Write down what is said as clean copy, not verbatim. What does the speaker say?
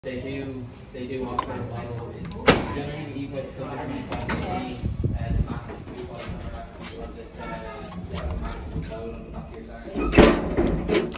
They do offer a lot generally the e-bikes cover 25 kg, the max 2.0 because it's a massive load on the back of your car.